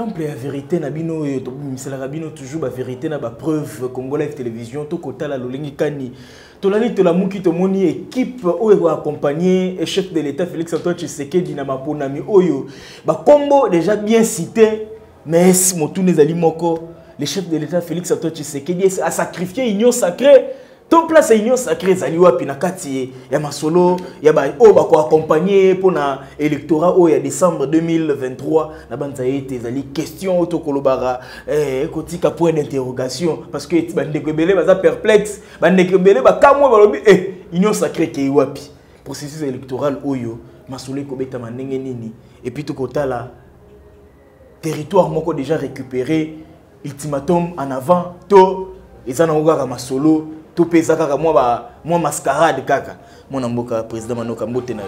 exemple la vérité na bino c'est la rabino toujours la vérité na ba preuve Congolais télévision to kota la lolingi kani to la to la muki to moni équipe oyo accompagner et chef de l'état Félix Antoine Tshisekedi na maponami oyo ba kombo déjà bien cité mais motu nezali moko le chef de l'état Félix Antoine Tshisekedi a sacrifié union sacrée. Ton place à union sacrée zaliwa pinakati ya masolo ya ba o ba ko accompagner pour na électorat o ya décembre 2023 na banza été zali question auto kolobara kotika point d'interrogation parce que bandeko belé baza perplexe bandeko belé ba kamwa balobi union sacrée ke wapi processus électoral oyo masolo ko beta manenge nini et puis to kotala territoire moko déjà récupéré ultimatum en avant to ezana ngaka masolo tout pesa kaka moi mascarade kaka mon mboka président Manoka mbote na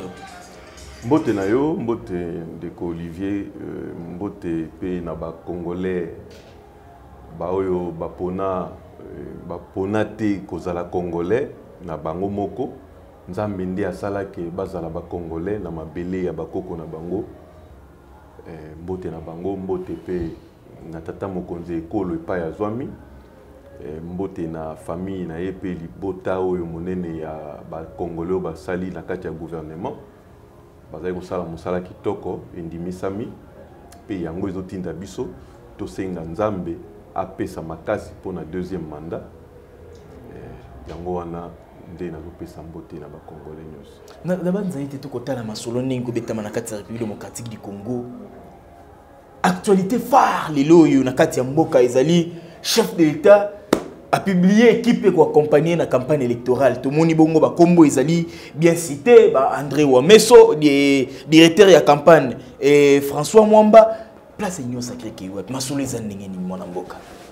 yo mbote de Olivier mbote pe na ba congolais ba oyo bapona te kozala congolais na bango moko nzambe ndi asala ke bazala ba congolais na mabele ya bakoko na bango mbote na bango mbote pe na tata mokonzi ekolo epai ya zwami mbote na famille na yepe libota oyo monene ya ba congolais ba sali na kati ya gouvernement bazali ko sala musala kitoko endimisami pe yango ezotinda biso to senga nzambe apesa makasi pona deuxième mandat yango wana nde na kopesa mbote na ba congolais nyos na banza ite to kotala masolo ningo betama na kati ya République démocratique du Congo actualité phare lelo yo na kati ya mboka ezali chef de l'état a publié équipe pour accompagner la campagne électorale. Tout le monde bongo ba combo ezali bien cité ba André Wameso directeur de la campagne et François Mwamba place union sacrée qui web masolo ezandenge ni mona mboka.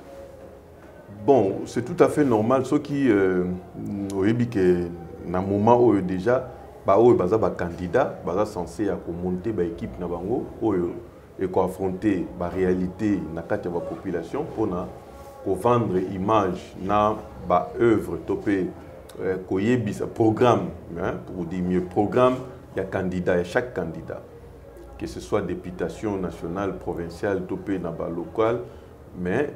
Bon, c'est tout à fait normal ceux qui oyebi que na moment où déjà ba oyo baza ba candidat baza censé à monter ba équipe na bango oyo et ko affronter ba réalité na kati ya population pour na pour vendre image na ba œuvre topé koyebisa programme pour dire mieux programme il y a candidat et chaque candidat que ce soit députation nationale provinciale topé na ba local mais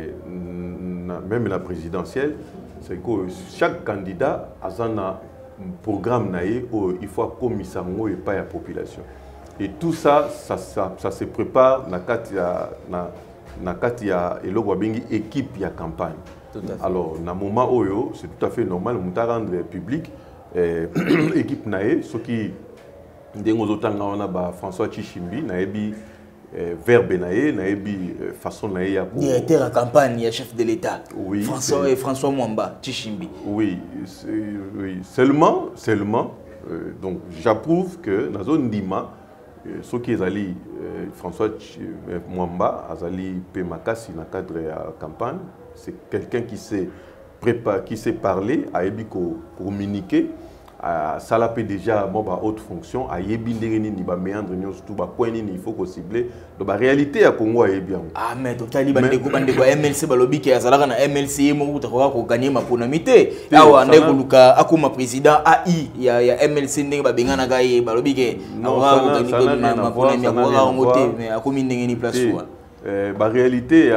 même la présidentielle c'est que chaque candidat a un programme naé il faut commissaire et pas la population et tout ça se prépare na katia na kati ya eloko bengi équipe ya campagne. Alors na moment oyo c'est tout à fait normal muta rendre public équipe naé ce qui ndengo zotanga wana ba François Tshisekedi naebi verbe naebi façon naé ya directeur à campagne ya chef de l'état. Oui, François Mwamba Tshisekedi. Oui, seulement donc j'approuve que na zone ndima ce qui est allé François Mwamba azali pe makasi na cadre ya campagne c'est quelqu'un qui sait préparer qui sait parler a yebi ko communiquer ça l'a déjà bon ba haute fonction a yebi ndengeni ni ba méandre nyos tout ba point ni il faut ko cibler de ba réalité ya Congo a yebi yango mais totali bandeko MLC balobi ke azalaka na MLC mo utaka ko gagner maponamité awa ndeko luka akoma président AI ya MLC ndenge ba bengana ga ye balobi ke awa ko gagner maponamité ko ngote mais akomi ndenge ni place wa ba réalité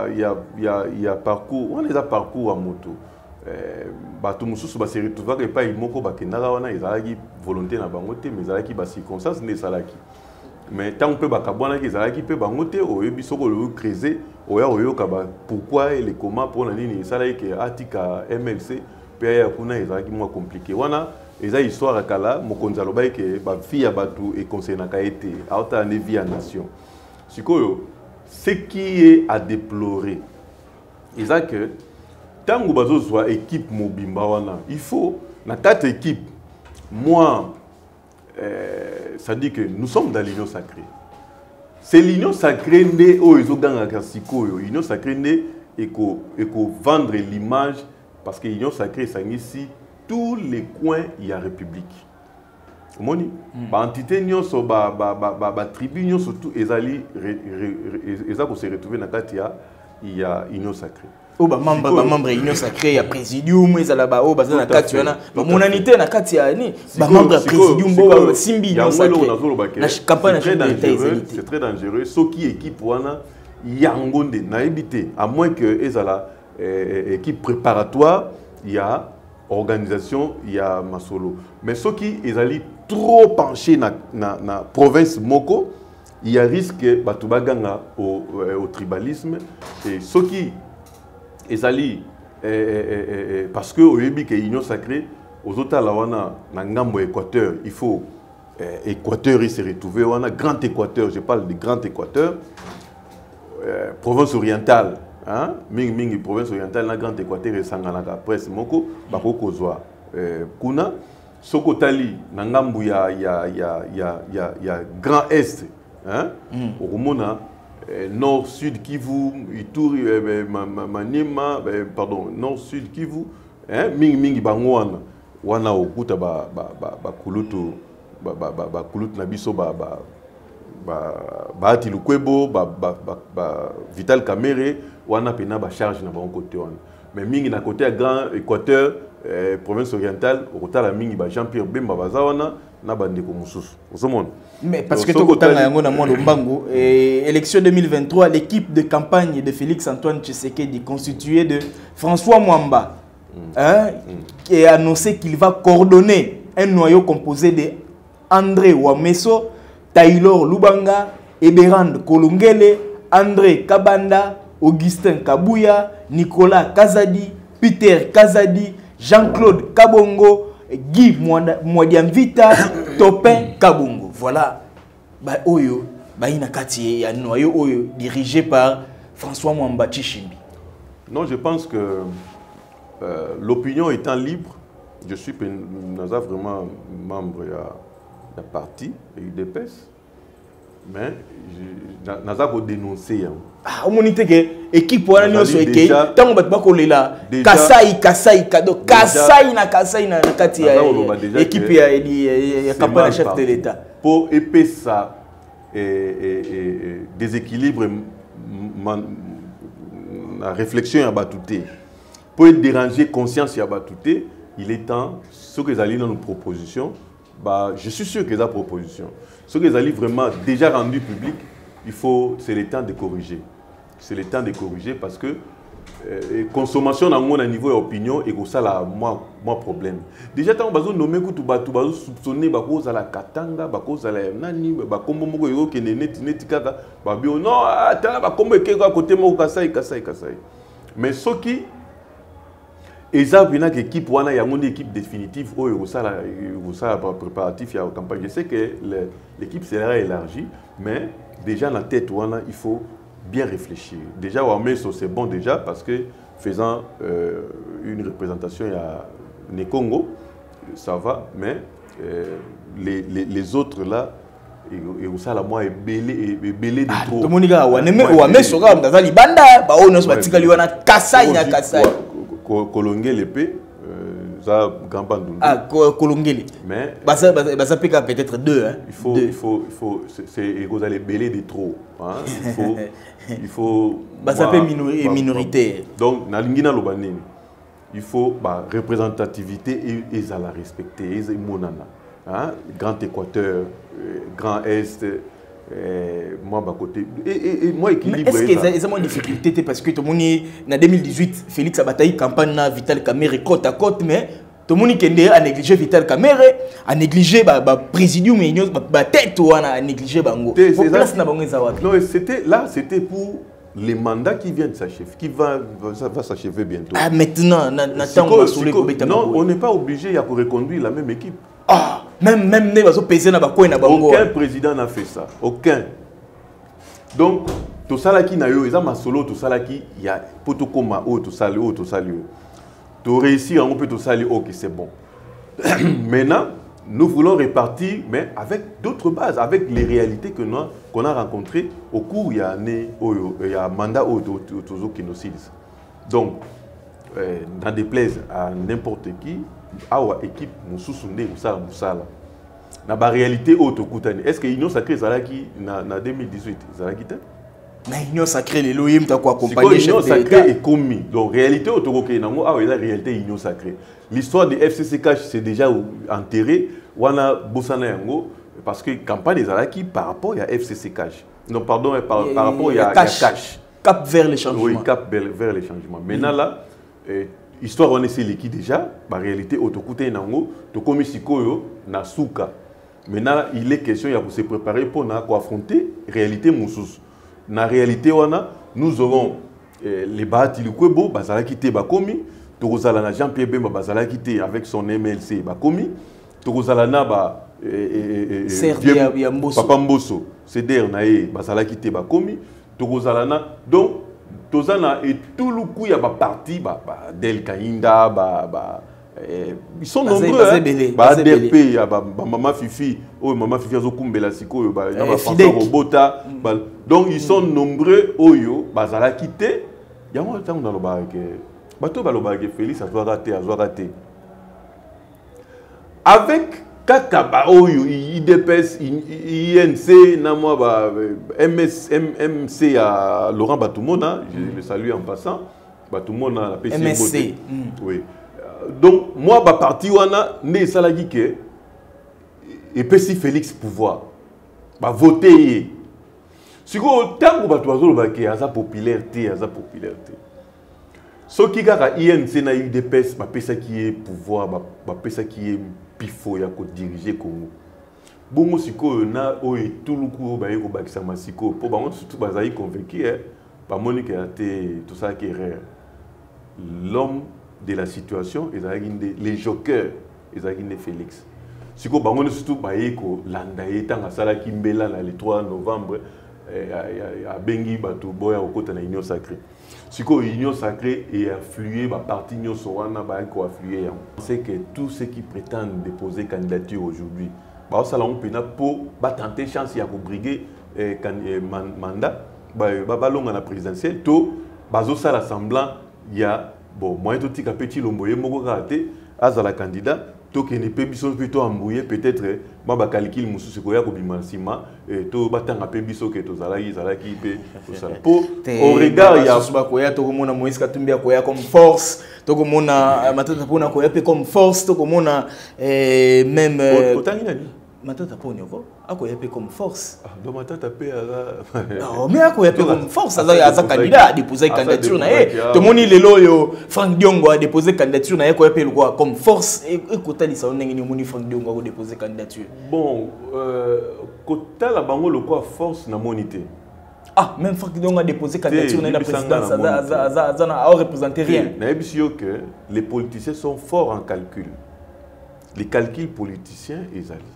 ya parcours on les a parcours à moto bato mususu ba se retrouver pas moko ba kenaka wana ezalaki volonté na bango te mais ezalaki ba circonstance ne salaki mais tant que ba kabwana ki ezalaki pe bango te oyebi soko le creuser oyo ka ba pourquoi et les comment pour la nini salaki atika MLC pe ya kuna ezalaki moins compliqué wana eza histoire kala mokonzi aloba ke ba fille bato et conseil na kaete auta ne vie en nation sikoyo ce qui est à déplorer est que tant que vous avez une équipe mobimba, il faut, dans quatre équipes, moi, ça dit que nous sommes dans l'union sacrée. C'est l'union sacrée née où ils ont gagné l'union sacrée née et qu'on vendre l'image parce que l'union sacrée, c'est ici, tous les coins, il y a République. Moni, entité union so ba tribu union surtout ils vont se retrouver dans Katia, il y a union sacrée. Oh ba membre union sacrée ya présidium ezala ba o bazana kati wana ba monanité na kati ya ni ba membre présidium bo simbi union sacrée na campagne c'est très dangereux ce qui équipe wana yangonde na évité à moins que ezala équipe préparatoire, il y a organisation, il y a masolo. Mais ceux qui ezali trop penché na province moko, il y a risque batubaganga au tribalisme et ceux qui ezali parce que au yebi que union sacrée aux autres lawana na ngambo Équateur, il faut Équateur il s'est retrouvé on a grand Équateur, je parle de grand Équateur, province orientale, hein, mingi province orientale na grand Équateur et sanganaka presse moko bakoko zwa kuna sokotali na ngambo ya grand est, hein, okomona nord sud Kivu Ituri Maniema pardon nord sud Kivu, hein, mingi bango wana okuta ba kulutu na biso ati lukwebo Vital Kamerhe wana pena ba charge na bon côté wana mais mingi na côté grand Équateur province orientale okotala mingi ba Jean-Pierre Bemba bazawana na bandeko mususu osomona. Mais parce que tokotanga yango na mwana mbango élection 2023 l'équipe de campagne de Félix Antoine Tshisekedi constituée de François Mwamba qui a annoncé qu'il va coordonner un noyau composé de André Wameso, Taylor Lubanga, Eberand Kolungele, André Kabanda, Augustin Kabuya, Nicolas Kazadi, Peter Kazadi, Jean-Claude Kabongo, Guy Mwadiamvita, Topin Kabongo. Voilà. Bah oyo, bah inakati ya noyau oyo dirigé par François Mwamba Tshishimbi. Non, je pense que l'opinion étant libre, je suis vraiment membre de la parti et UDPS, mais naza ko dénoncer. Ah, on dit que équipe wana nyoso eke tango bat bakolela Kasai kado Kasai na kati ya équipe ya campagne chef de l'État pour épais ça déséquilibre la réflexion ya batouté pour déranger conscience ya batouté. Il est temps, ce que les dans nos propositions, bah, je suis sûr que les propositions, ce que les vraiment déjà rendu public, c'est le temps de corriger. C'est le temps de corriger parce que consommation dans mon niveau d'opinion et ça là moi problème. Déjà tant bazo nommer que tout bazo soupçonner bakoza la katanga, bakoza la nani, bakombo moko yo ke net kaka, ba bio non attends bakombo ke à côté moko kasai. Mais ce qui et ça, il y a une équipe, une équipe définitive, préparatif, il y a une campagne. Je sais que l'équipe sera élargie, mais déjà dans la tête, il faut bien réfléchir. Déjà, c'est bon déjà parce que faisant une représentation, il y a les Congo, ça va, mais les autres là, et ça la moi est belé de trop. Tout le monde a Kolongele l'épée, ça grand bandou. Ah, Kolongele. Mais ça peut être deux. Hein. Il faut, c'est vous allez belé de trop. Hein. Il faut. Ça peut minorité. Donc, na lingina lobanini, il faut représentativité et ça la respecter. Et monana, hein. Grand Équateur, Grand Est. Moi côté et moi équilibre. Est-ce que c'est une difficulté parce que tout le monde en 2018 Félix a bataillé campagne na Vital Kamerhe côte à côte mais tout le monde qui a négligé Vital Kamerhe a négligé présidium et tête ou a négligé bango. Non, c'était pour les mandats qui viennent s'achever, qui va s'achever bientôt. Ah maintenant non, on n'est pas obligé à reconduire la même équipe. Ah, même aucun président n'a fait ça. Aucun. Donc, tout ça là qui n'a eu, ma solo, tout ça là qui y a potokoma, tout ça, tout ça, tu réussis, on peut tout ça, ok, c'est bon. Maintenant, nous voulons répartir, mais avec d'autres bases, avec les réalités qu'on a rencontrées au cours il y a un mandat qui nous cite. Donc, dans des plaises à n'importe qui, awa équipe mususunde usala musala na ba réalité auto kutani est-ce que union sacrée zalaki na 2018 zalaki te na union sacrée les loyim ta ko accompagner chef de l'État est commis donc réalité auto ko nango awa la réalité union sacrée l'histoire de FCCK c'est déjà enterré wana bosana yango parce que campagne zalaki par rapport à FCCK Non, pardon, par rapport à cash. Cap vers les changements. Oui, cap vers les changements. Maintenant, là, histoire, on essaie l'équipe déjà. En réalité, autocoute nango, to komi sikoyo na souka. Maintenant, il est question de se préparer pour affronter la réalité moussous. Dans la réalité, nous aurons les Bahati Lukwebo, Bazala Kité Bakomi, Torozalana Jean-Pierre Bemba, Bazala Kité avec son MLC Bakomi, Torozalana Papa Mbosso, Ceder Nae, Bazala Kité Bakomi, Torozalana. Donc, Tozana et tout le coup, il y a des partis, Del Kainda, ils sont nombreux. ADP, Maman Fifi, Maman Fifi Azokumbela Siko, François Robota. Donc ils sont nombreux. Oyo, Bazala Kité. Il y a un temps dans le bar que Bato Balobage Félix a raté. Avec Kaka Oyo, IDPS, INC, MMC à Laurent Batoumona, je le salue en passant. Batoumona, la PC MSC. Oui. Donc, moi, je suis parti ne salagi que et puis si Félix pouvoir bah voter. Si vous tant que vous avez une popularité, ce qui a INC na UDPS, bah pesa qui est pouvoir, bah pesa qui est pifo ya ko diriger Congo. Bongo siko na o et tout le coup ba yeko bakisa masiko pour ba surtout bazai convaincu ba Monique tout ça qui est rare. L'homme de la situation, les jokers, ils ont Félix. Si vous avez surtout Landaye, le 3 novembre, à Bengi, Boya, au côté de l'Union sacrée. Si vous avez l'Union sacrée et afflué, la partie Union Sorana, afflué. C'est que tous ceux qui prétendent déposer candidature aujourd'hui, pour tenter chance de briguer mandat, la présidentielle, tout, l'assemblant, il y a bon, moi, je suis un petit lomboye, je suis un candidat. Donc, il ne plutôt embrouillé, peut-être, je vais calculer mon souci, je vais au regard, il y a Moïse Katumbi comme force, comme force, même. Matata Ponyoko, Akoyape comme force. Donc Matata P. Non, mais Akoyape comme force. Aza candidat a déposé candidature. Tout le monde est là, Franck Diongo a déposé candidature. Akoyape comme force. Et Kota Lisa, on a Franck Diongo a déposé candidature. Bon, Kota la bango le quoi force na monité. Ah, même Franck Diongo a déposé candidature dans la présidence. Ça n'a représenté rien. Que les politiciens sont forts en calcul. Les calculs politiciens, ils allaient.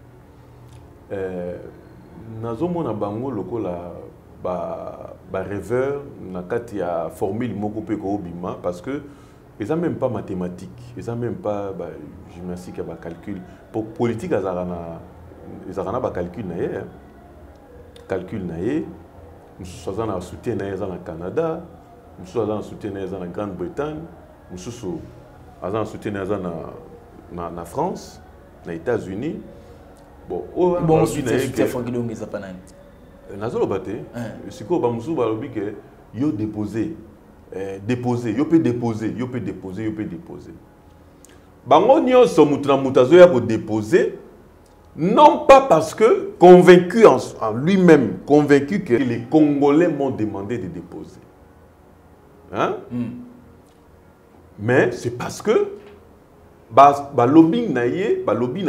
Nazomona bango lokola ba rêveur nakati ya formule moko pe ko bima parce que ils ont même pas mathématiques, ils ont même pas gymnastique ya ba calcul pour politique azarana ba calcul na ye nous sommes en soutien na Canada, nous sommes en soutien na Grande-Bretagne, nous sommes en soutien na France, na États-Unis. Bon, soutien Franck Diongo est pas nani. Nazolo bate. Si ko ba musu ba lobi que yo déposer, yo peut déposer. Bango nyonso mutuna mutazo ya ko déposer non pas parce que convaincu en lui-même, convaincu que les Congolais m'ont demandé de déposer. Hein? Mais c'est parce que lobbying naie,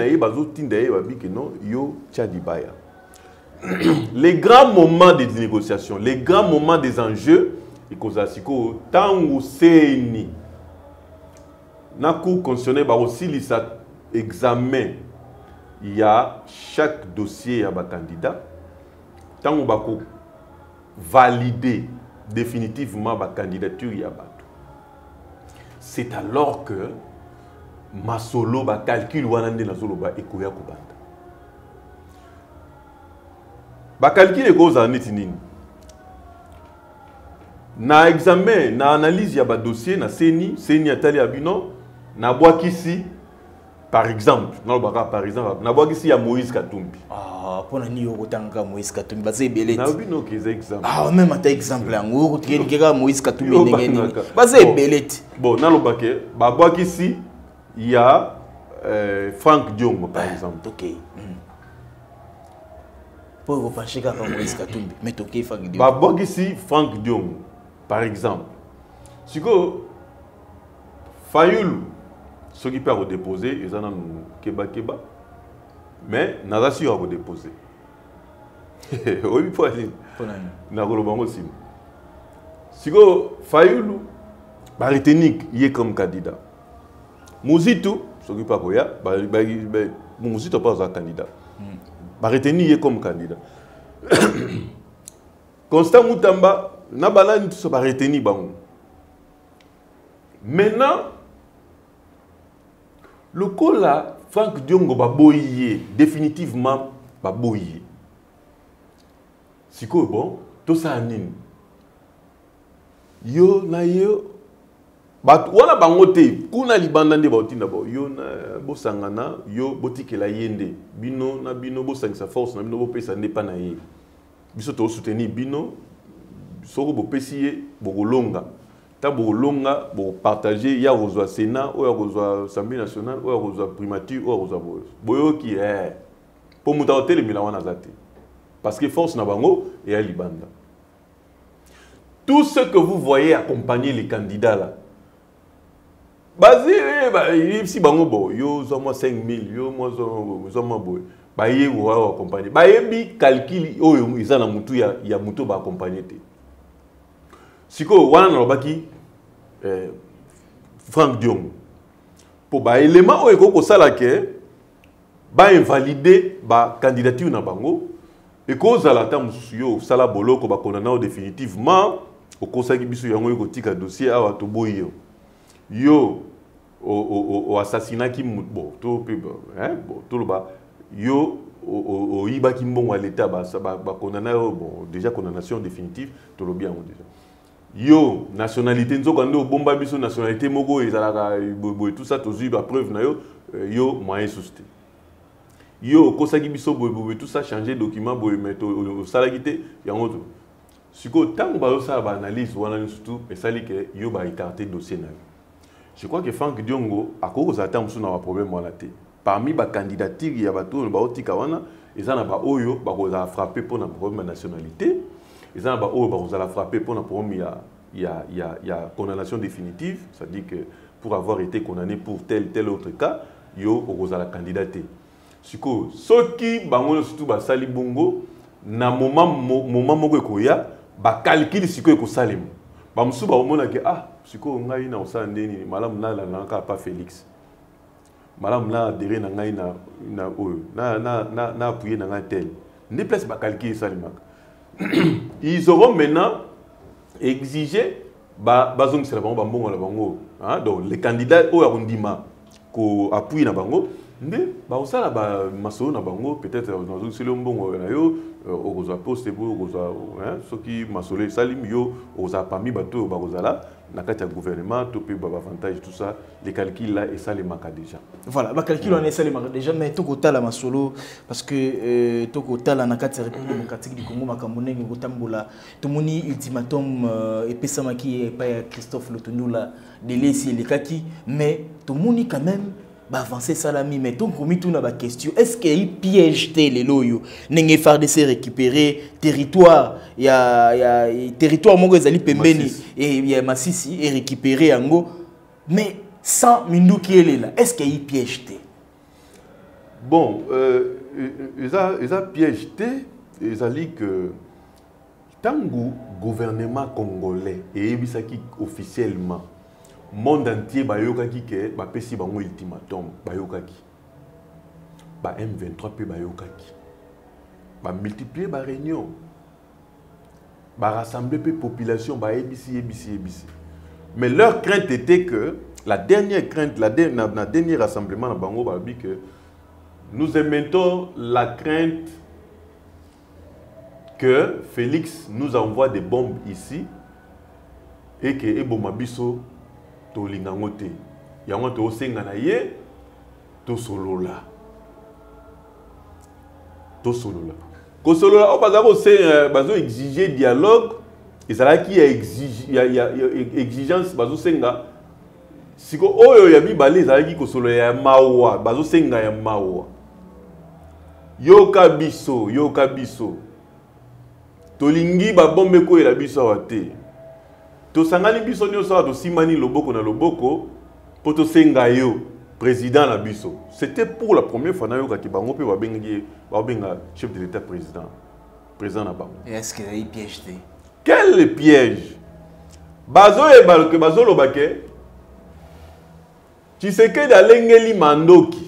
les grands moments des négociations, les grands moments des enjeux, et tant où c'est ni na cour constitutionnelle aussi examen, il y a chaque dossier à ba candidat, tant où bako valider définitivement ba candidature ya bato. C'est alors que Masolo ba calcul wanande na solo ba ekoya kubanda. Ba calcul eko za neti nini. Na examen, na analyse ya ba dossier na seni atali abino na bwakisi par exemple, na bwakisi ya Moïse Katumbi. Ah, pona ni yo kotanga Moïse Katumbi bazé beleti. Na bino kiza exemple. Ah, même ata exemple yango kotikeli keka Moïse Katumbi ndengeni. Bazé beleti. Bon, na lobake ba bwakisi il y a Franck Diongo, par exemple. Ok. pour repencher quand Moïse Katumbi mais toké Frank Diongo ba bogisi Frank Diongo par exemple siko Fayulu ce qui peut redéposer ils en ont keba mais nada si va redéposer oui pour aller na kolobango sim siko Fayulu ba retenir il est comme candidat Muzito ce qui peut koya Muzito pas un candidat ba retenir il est comme candidat Constant Mutamba na balani tout ça ba retenir bango maintenant le cas là Frank Diongo ba boyé définitivement ba boyé siko bon tout ça nini yo na yo ba wana bango te kuna libanda nde ba otinda bo yo na bosangana yo botikela yende bino na bino bosangisa force na bino bopesa nde pa na ye biso to soutenir bino soko bopesi ye bokolonga ta bokolonga bo partager ya rozwa Sénat ou ya rozwa Assemblée nationale ou ya rozwa primature ou ya rozwa boyo ki pour muta hotel mila wana zate parce que force na bango et à libanda tout ce que vous voyez accompagner les candidats là basé si bango bo yo zo mo 5000 yo mo zo mo boy ba ye wo accompagner ba yebi calcul oyo iza na mutu ya mutu ba accompagner te siko wana na baki Frank Diongo pour ba élément oyo ko sala ke ba invalider ba candidature na bango et cause à la temps yo sala boloko ba konana définitivement au kosaki biso yango yo tika dossier awa to boyo yo au assassinat qui bon to to lo ba yo au iba ki mbongo à l'état ba konana bon déjà condamnation définitive to lo bien déjà yo nationalité nzoka ndo bomba biso nationalité moko ezalaka boy tout ça tozui ba preuve na yo moyen susté yo kosaki biso boy tout ça changer document boy mettre au salagité yango to siko tango ba ça ba analyse wana surtout et sali que yo ba écarter dossier na je crois que Frank Diongo a cause attend sur na problème wana te parmi ba candidature ya bato ba otika wana ezana ba oyo ba ko za frapper pour na problème nationalité ils ont ba frappé pour un problème il y a condamnation définitive, c'est-à-dire que pour avoir été condamné pour tel autre cas, yo okoza la candidaté. Siko soki bango surtout ba sali bongo na moment moko koya ba calcul siko ko salim. Ba musu ba omona ke siko ngai na osala ndeni malamu na la ka pas Félix. Malamu na adhéré na ngai na oyo na appuyer na ngai tel. Ne place ba calcul salimaka. Ils auront maintenant exigé bazong c'est la bango la bango donc les candidats au arrondissement ko appuie na bango mais ba osala ba masolo na bango peut-être dans sur le mbongo na yo okozwa poste pour okozwa soki masolo salim yo oza parmi bato ba kozala na kati ya gouvernement to pe ba avantage tout ça les calculs là et ça les manque déjà voilà ba calcul on est ça les manque déjà mais to kotala masolo parce que to kotala na kati ya République démocratique du Congo makambo ko tambola to moni ultimatum et pesa maki pa ya Christophe Lutundula de laisser les kaki mais to moni quand même ba avancer salami mais donc komi tout na ba question est-ce qu'il y a piège les loyo n'engé faire de se récupérer territoire il y a territoire moko ezali pembeni et il y a Masisi et récupérer yango mais sans mindu qui est là est-ce qu'il y a piège bon ils a piège ils a dit que tango gouvernement congolais et bisaki officiellement monde entier bayokaki ke ba pesi bango ultimatum bayokaki ba M23 pe bayokaki ba multiplier ba réunion ba rassembler pe population ba ebisi mais leur crainte était que la dernière crainte la dernier rassemblement na bango ba bi que nous émettons la crainte que Félix nous envoie des bombes ici et que ebomabiso to lingangote yango to senga na ye to solola ko solola o bazako se bazo exiger dialogue et ça là qui a exigence bazo senga siko oyo ya bibale ça qui ko solola ya mawa bazo senga ya mawa yoka biso tolingi ba bombe ko ela biso wate to sangani biso nyoso to simani loboko na loboko poto senga yo président na biso. C'était pour la première fois na yoka ki bango pe ba benga chef de l'état président na bango. Est-ce qu'il y a eu piège? Quel piège? Bazo e balke bazo lobake Tshisekedi alengeli mandoki.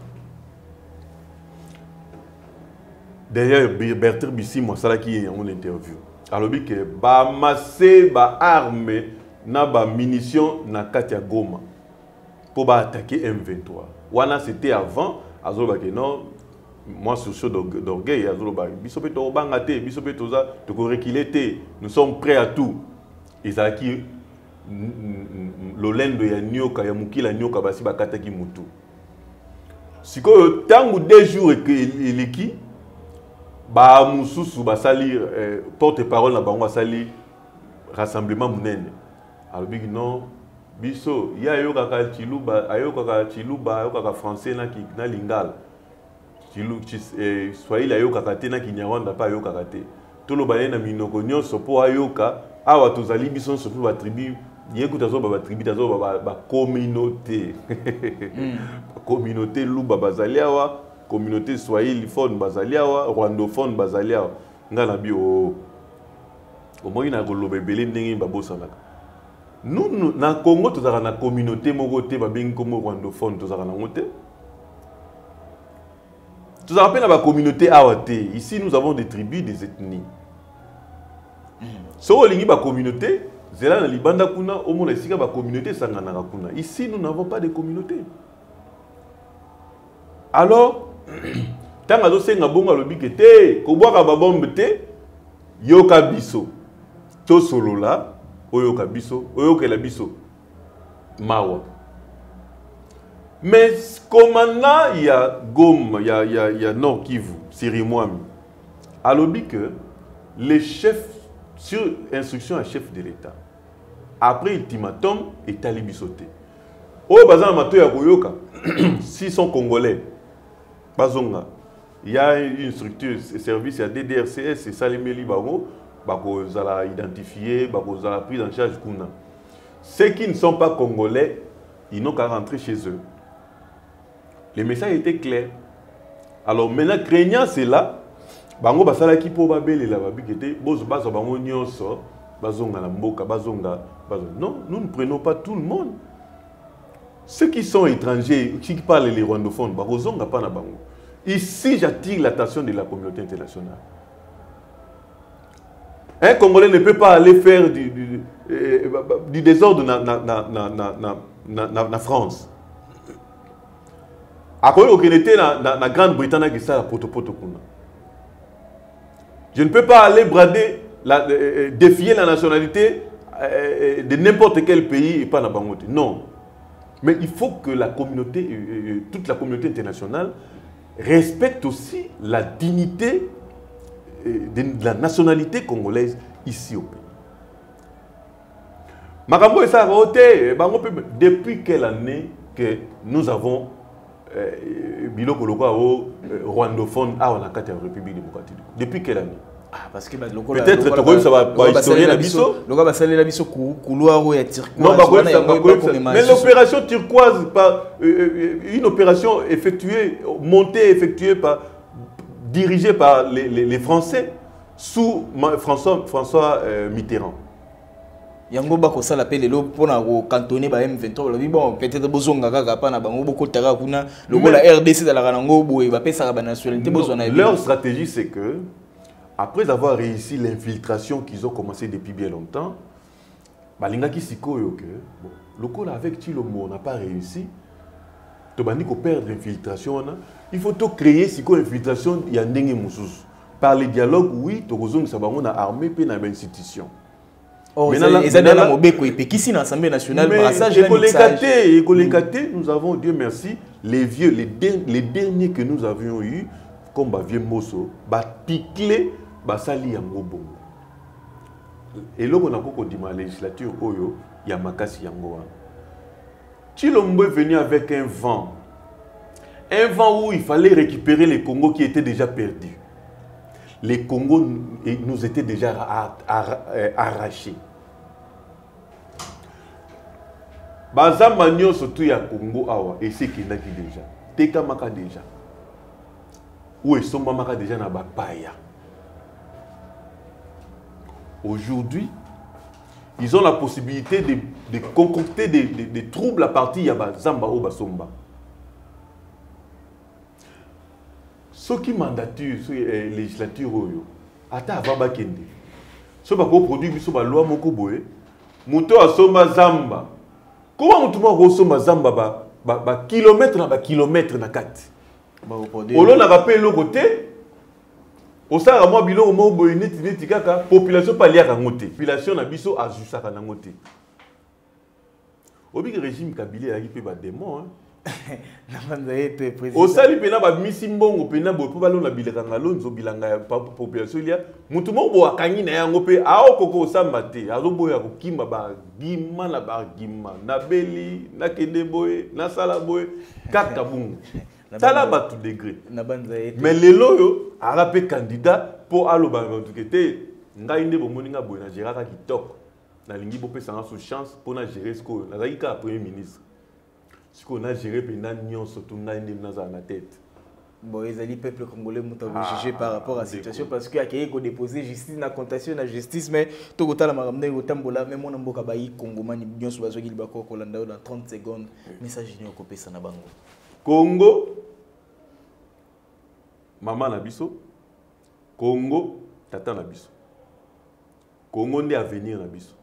D'ailleurs, Bertrand Bissimo, ça qui est en interview. Alors, que ba massé ba arme na ba munitions na Katia Goma pour ba attaquer M23. Wana c'était avant. Azoba que non, moi sur chaud d'orgueil. Azoba bisope to bangate, bisope toza to reculer. Nous sommes prêts à tout. Isaki lolendo ya nyoka ya mukila nyoka basi bakataki mutu. Siko tangu 2 jours eleki ba mususu basali porte-parole na bango basali rassemblement munene. Alors big non biso ya yoka ka chiluba ayoka ka français na lingala. Chilu Swahili ayoka ka te na kinyarwanda pa ayoka ka te. Tolo ba na minoko nyonso po ayoka awa tozali biso so ba tribu yekuta zo ba tribu tazo ba communauté. Communauté luba bazaliawa, communauté Swahili phone bazaliawa, rwandophone bazaliawa. Ngana bi o moins na golobe belé ndenge babosa naka. Nous na Congo tozala na communauté moko te ba bengi comme rwandophone tozala na ngote. Tout ça rappelle la communauté awate. Ici nous avons des tribus, des ethnies. Si on a une communauté, c'est là dans le Libanda kuna, au moins ici la communauté sangana kuna. Ici nous n'avons pas de communauté. Alors, tant que nous avons bonga lobi kete, ko boka ba bombe te, yoka biso. To solo la, oyoka biso, oyoka la biso. Mawa. Mais comme il y a Goma, il y a Nord Kivu, Sirimouami, alors que les chefs, sur instruction à chef de l'État, après ultimatum, est allé bisoter. Au bazar mato ya koyoka, s'ils sont congolais, bazonga, il y a une structure, service à DDRCS et Salimeli Bango, bako zala identifier, bako zala prise en charge kuna. Ceux qui ne sont pas congolais, ils n'ont qu'à rentrer chez eux. Le message était clair. Alors maintenant, craignant cela, bango basala ki po babele la babikete, bozo bazo bango nyonso, bazonga la mboka, bazonga. Non, nous ne prenons pas tout le monde. Ceux qui sont étrangers, qui parlent les rwandophones, bazonga pas na bango. Ici, j'attire l'attention de la communauté internationale. Un Congolais ne peut pas aller faire du désordre na France. La Grande-Bretagne qui ça la poto-poto. Je ne peux pas aller brader, défier la nationalité de n'importe quel pays et pas la Bangote. Non. Mais il faut que la communauté, toute la communauté internationale respecte aussi la dignité de la nationalité congolaise ici au pays. Makambo et ça, depuis quelle année que nous avons biloko loko rwandophone à la République démocratique? Depuis quelle année? Parce que peut-être que ça va historien la biso. Loka ba salela biso couloir ya turquoise. Non, mais l'opération turquoise, une opération effectuée dirigée par les Français sous François Mitterrand. Yango bako sala pe lelo pona ko cantonner ba M23 bon peut-être bozonga kaka pa na bango boko taka kuna logo la RDC dans la rango boye ba pesa ba nationalité bozona. Leur stratégie c'est que après avoir réussi l'infiltration qu'ils ont commencé depuis bien longtemps, balinga ki sikoyo que bon loco là avec Tshilombo on n'a pas réussi. To bandi ko perdre l'infiltration il faut to créer siko infiltration ya ndenge mususu. Par les dialogues oui to kozonga sa bango na armée pe na institution. Oh, nous avons, Dieu merci, les derniers que nous avions eus, comme Vieux Mosso, piqué, Sali Yangobo. Et là, on a beaucoup dit la législature, il y a Makasi Yangoa. Tshilombo est venu avec un vent Un vent où il fallait récupérer les Congos qui étaient déjà perdus. Les Congos nous étaient déjà arrachés. Bazamba nyo surtout ya Congo awa et c'est qui déjà. Teka maka déjà. Où est son maka déjà na bapaya. Aujourd'hui, ils ont la possibilité de concocter des troubles à partir ya bazamba ou basomba. Ce qui mandature, ce législature oyo, ata avaba kende. Ce bako produit biso ba loi moko boye, moto asomba zamba. Comment mutu moko asomba zamba ba kilomètre na kati. Olo na rappel lo côté. Osara mwa biloko mo boye neti kaka population pa liaka ngote. Population na biso azusaka na ngote. Obi régime Kabila yaki pe ba démon hein. Osali pena ba misi mbongo pena bo po balona bilaka ngalonzo bilanga ya population lia mutu mo bo akangi na yango pe ao koko osamba te azo boya ko kimba ba gima na beli na kende boye na sala boye kaka bungu tala ba tout degré mais lelo yo arape candidat pour aloba ndukete ngai nde bomoni nga boye na geraka kitoko na lingi bo pesa nga sous chance pour na gérer ce ko na zaika premier ministre. Ce qu'on a géré, c'est surtout na tête. Bon, les peuple congolais ont jugé par rapport à la situation parce qu'il y a quelqu'un qui a déposé justice, na contention, na justice, mais tout le temps, la Tambola, même mon ambo kabayi Congo, mani bien sur la zone bako Kolanda dans 30 secondes, message ni okopé ça na bango. Congo, maman na biso, Congo, tata na biso. Congo n'est à venir na biso.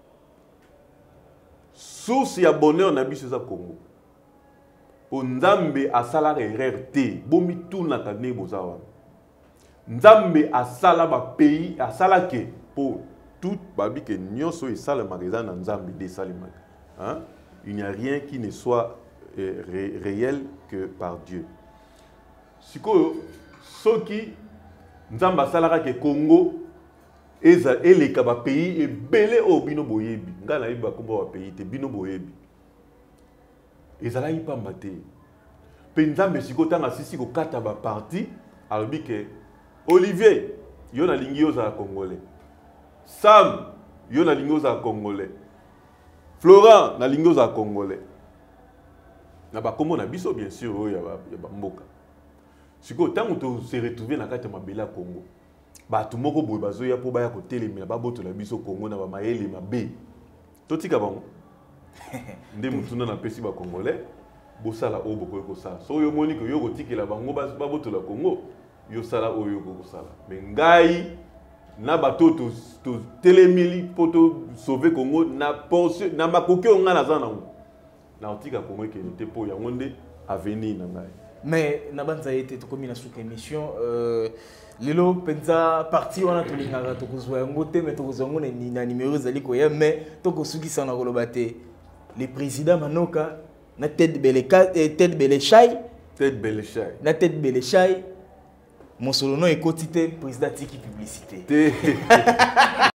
Source ya bonheur na biso za Congo. Nzambe asala RRT, bomi tout na tane bozawa. Nzambe asala ba pays, asala ke pour tout babi que nyonso esala magasin na Nzambe de salima. Hein? Il n'y a rien qui ne soit réel que par Dieu. Siko soki Nzambe asala ke Congo eza eleka ba pays e belé o bino boyebi. Ngana iba komba ba pays te bino boyebi. Ezala ipamba te. Pe Nzambe siko tanga sisi ko kata ba parti alobi ke Olivier yo na lingi yo za congolais. Sam yo na lingi yo za congolais. Florent na lingi yo za congolais. Na ba kombo na biso bien sûr ya ba mboka. Siko tango to se retrouver na kata mabela Congo. Ba tu moko boye bazo ya po ba ya ko telemela ba boto la biso Congo na ba mayele mabe. Totika bango. Nde mutuna na pesi ba congolais bosala o boko ko sala so yo moni ko yo ko tikela bango ba boto la Congo yo sala o yo ko sala mais ngai na bato to telemili poto sauver Congo na portion na makoki on na zana na otika Congo ke te po ya ngonde avenir na ngai mais na banza yete to komi na sous émission lelo penza parti wana to lingaka to kozwa yango te mais to kozwa ngo na numéro zali ko ya mais to kosuki sana koloba te. Le président Manoka, na tête Belechai, na tête Belechai, mon solo nom est quotidien président Tiki Publicité.